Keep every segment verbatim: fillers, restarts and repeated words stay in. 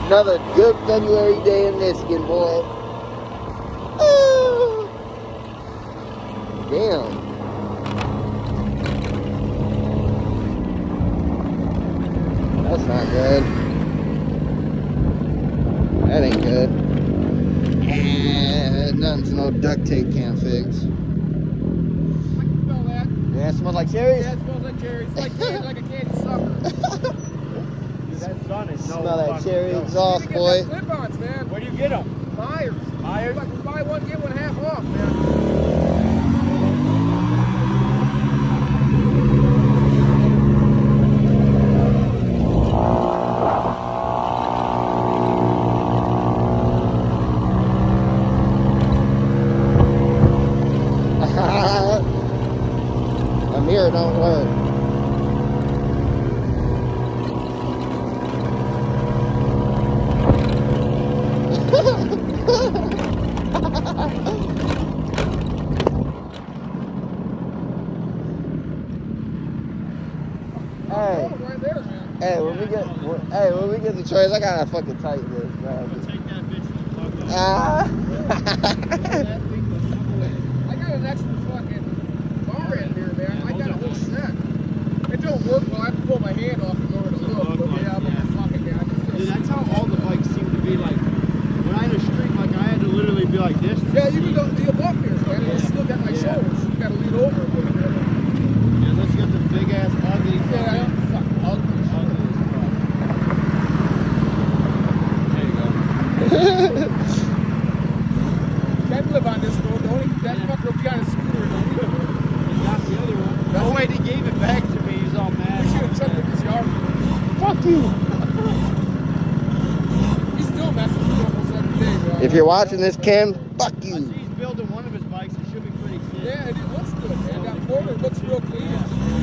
Another good February day in Michigan, boy. Oh. Damn. That's not good. That ain't good. And nothing's no duct tape can't fix. I can smell that. Yeah, it smells like cherries? Yeah, it smells like cherries. It's like, candy, like a candy sucker. That sun is no Smell that cherry no. exhaust, boy. Clip-ons, man. Where do you get them? Myers. Myers? Like, buy one, get one half off, man. My mirror don't work. Hey, Right there, man. hey, when we get, when, hey, when we get the trays, I gotta fucking tighten this, man. Take that bitch to the fuck up. Ah. I got an extra fucking bar in here, man. I got a whole set. It don't work well. I have to pull my hand off and go to the look. But yeah, but fucking man. I just feel Dude, that's how all the bikes seem to be like. When I had a streak, like I had to literally be like this. Yeah, you can go be above here, man. Yeah. I still got my Yeah. shoulders. You gotta lean over a little bit. Yeah, let's get the big ass ugly. Yeah, fucking ugly. There you go. Can't live on this road, don't he? That fucker will be on a scooter and don't live. He's got the other one. That's Oh it. wait, he gave it back to me. He's all I mad. should have checked with his yard. Fuck you. He still messes with me almost every day, man. If you're watching this, Kim, fuck I see you. he's building one of his bikes. It should be pretty sick. Yeah, it looks good, man. That motor looks real clean.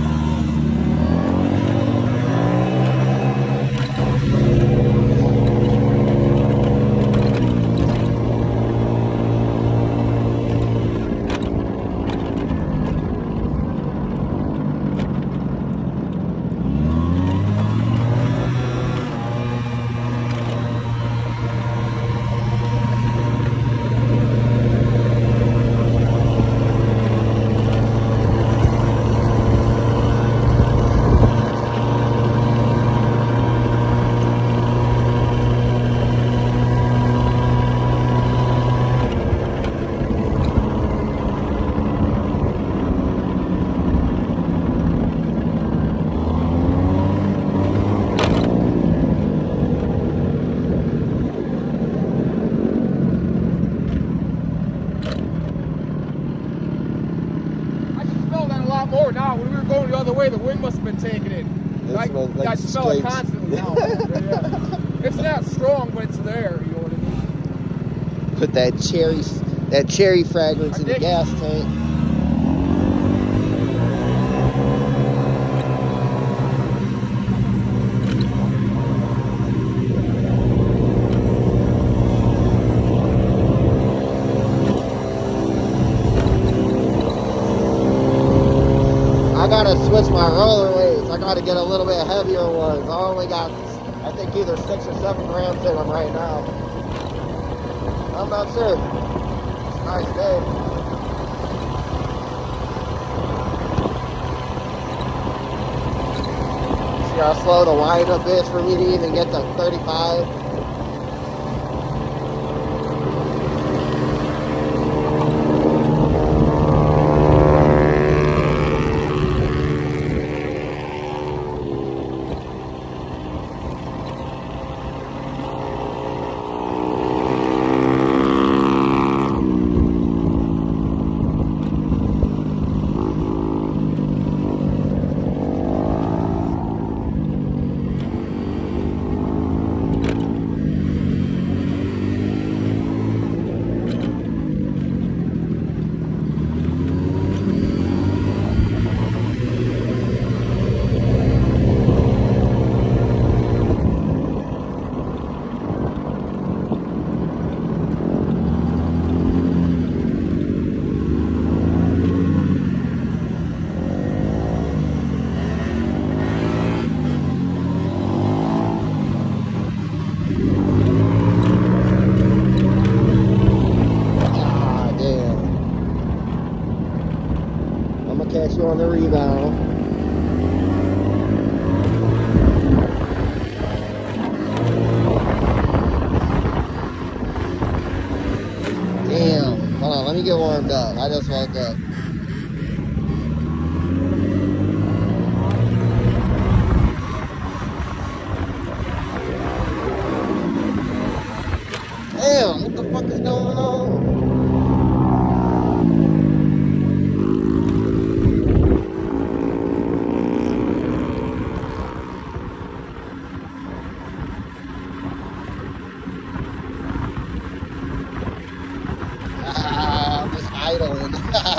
I can smell that a lot more now. When we were going the other way, the wind must have been taking it. It I, smells like I smell it scrapes. constantly now. Yeah. It's not strong, but it's there. You know what I mean? Put that cherry, that cherry fragrance I in the dig it. gas tank. I gotta switch my roller weights. I gotta get a little bit heavier ones. I only got, I think, either six or seven grams in them right now. I'm not sure. It's a nice day. See how slow the windup is for me to even get to thirty-five? on the rebound. Damn. Hold on, let me get warmed up. I just woke up. Damn, what the fuck is going on? Ah, I'm just idling.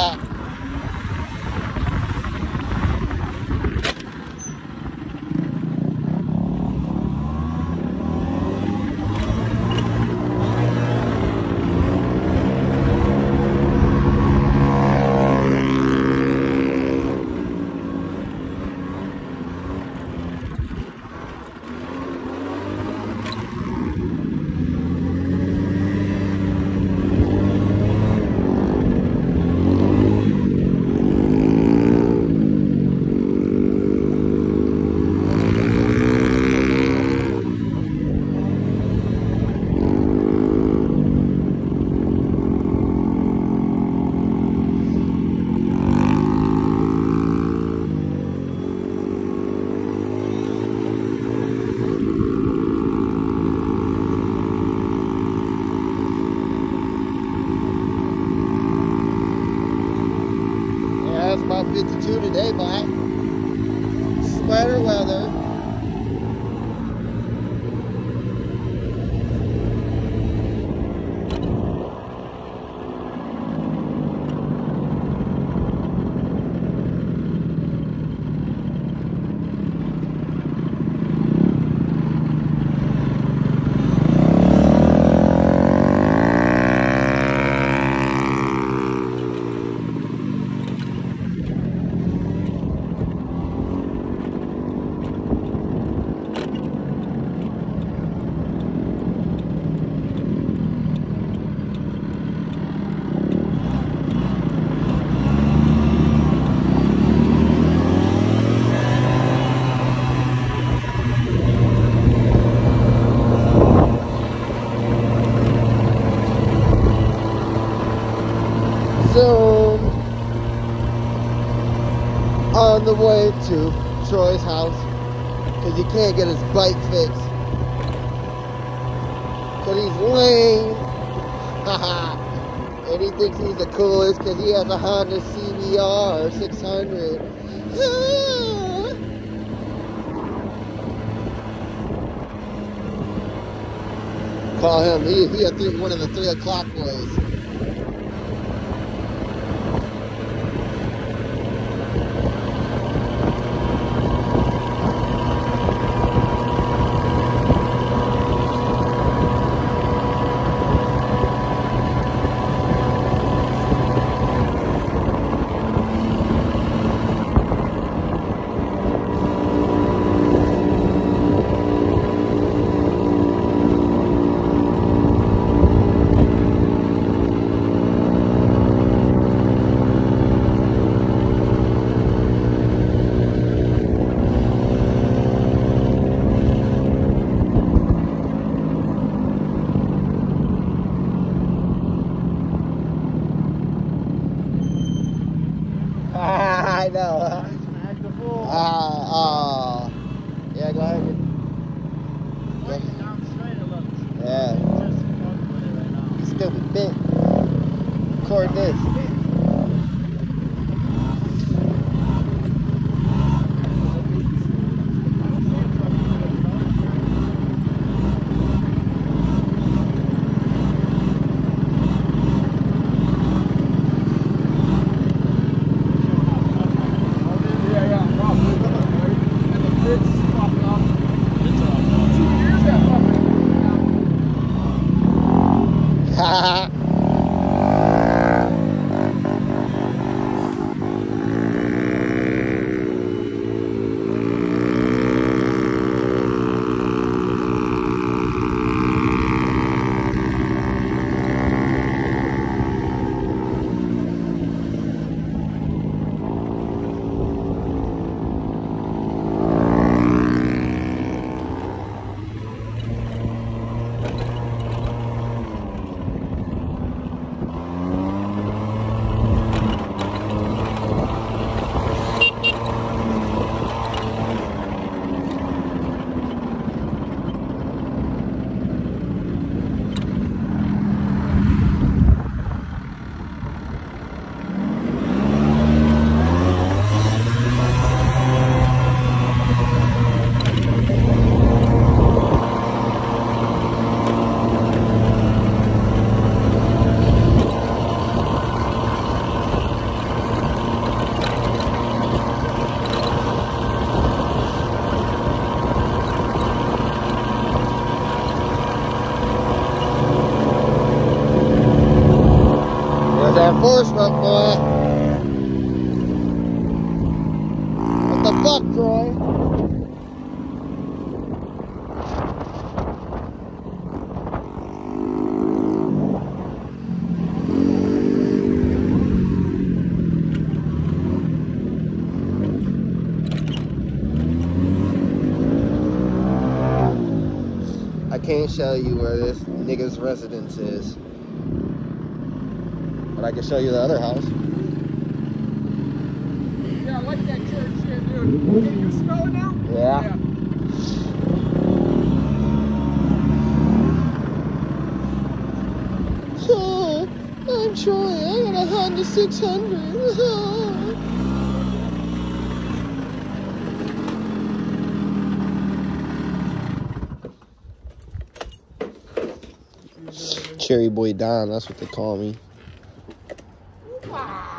About fifty-two today, Mike. Sweater weather. Soon on the way to Troy's house because he can't get his bike fixed because he's lame. And he thinks he's the coolest because he has a Honda C B R six hundred. Call him. He, he a three, one of the three o'clock boys. I know. Uh, uh, yeah, go ahead. Yeah. Stupid bitch. Record this. Enforcement, boy. What the fuck, Troy? I can't show you where this nigga's residence is. But I can show you the other house. Yeah, I like that church shit, dude. Can you smell it now? Yeah. Yeah. So, I'm Troy. I got a Honda six hundred. Cherry Boy Don, that's what they call me. Wow.